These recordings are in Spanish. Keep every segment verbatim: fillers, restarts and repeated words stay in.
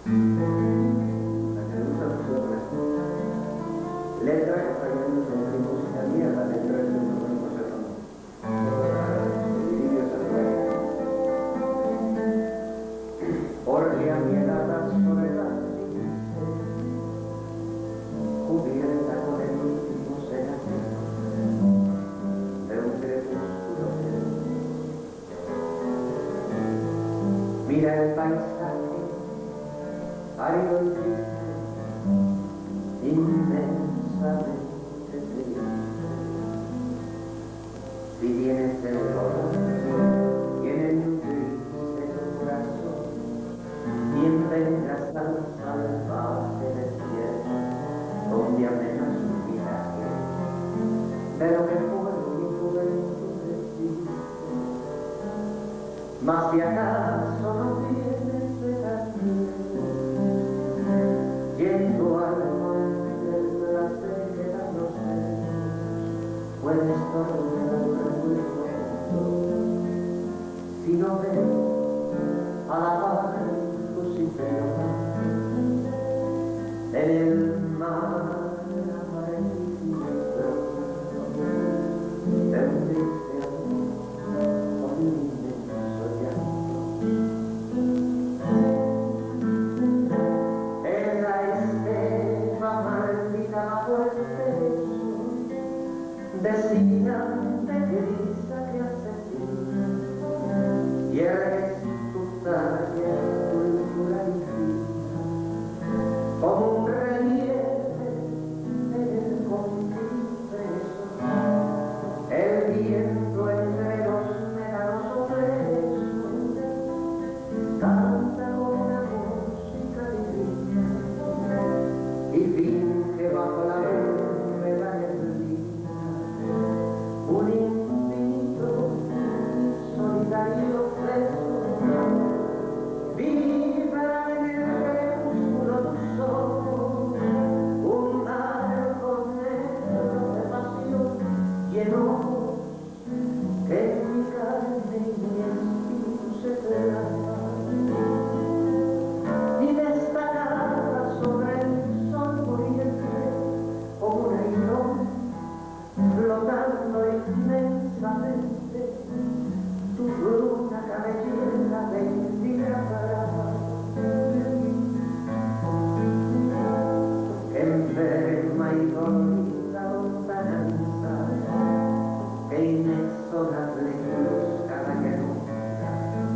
Letra que también sentimos la mierda dentro del centro de José por la mirada soledad cubierta con el último cenacero de un crepúsculo. Mira el paisaje árido y triste, inmensamente triste. Si tienes el dolor, tiene un gris en tu corazón, bienvenidas al salvaje desierto, donde apenas supiera que de lo que fue mi juventud existe. Mas si acaso no vienes de aquí, yendo al monte del placer que dan los dedos, puedes dormir al recuerdo. Si no ves a la barco sin pena en el mar amarillito de un triste amor con un inmenso llanto. En la estepa maldita bajo el peso decían de grisa que asesina, y eres tu talla cultural infinita, como un relieve en el conquistreso, el viento entre los médanos opresos canta con una música divina y finge bajo la nube la neblina un infinito y solitario preso. Vibra en el crepúsculo tus ojos, un barco negro de pasión lleno que en mi carne y mi espíritu se trata, y destacada sobre el sol muriente como un airón flotando inmensamente, tu bruna cabellera de indígena parada, que enferma y dormida lontananza, que inexorable busca la que nunca,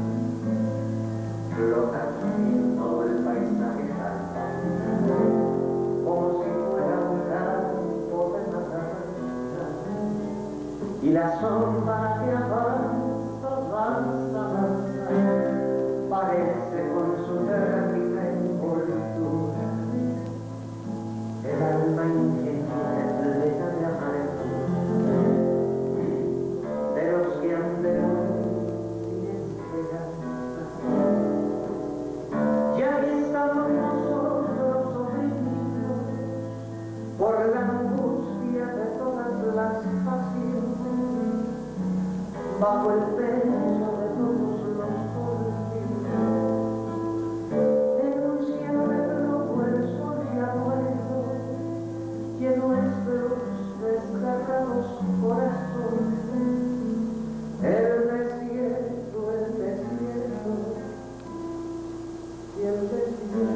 flotando en todo el paisaje salvaje, como si fuera un campo de matanza, y la sombra que avanza, avanza, avanza, parece con su trágica envoltura el alma ingenua plena de amargura de los que han de morir sin esperanza. Y ahí estamos nosotros oprimidos por la angustia de todas las pasiones, bajo el peso de todos los olvidos, denunciando de loco el sol y la muerte, y en nuestros desgarrados corazones el desierto, el desierto y el desierto.